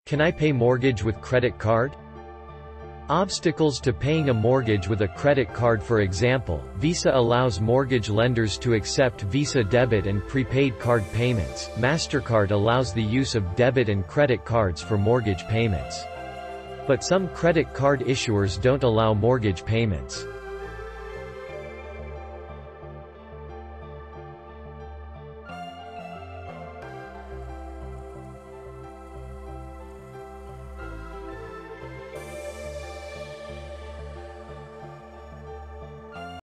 Can I pay mortgage with credit card? Obstacles to paying a mortgage with a credit card. For example, Visa allows mortgage lenders to accept Visa debit and prepaid card payments. Mastercard allows the use of debit and credit cards for mortgage payments. But some credit card issuers don't allow mortgage payments.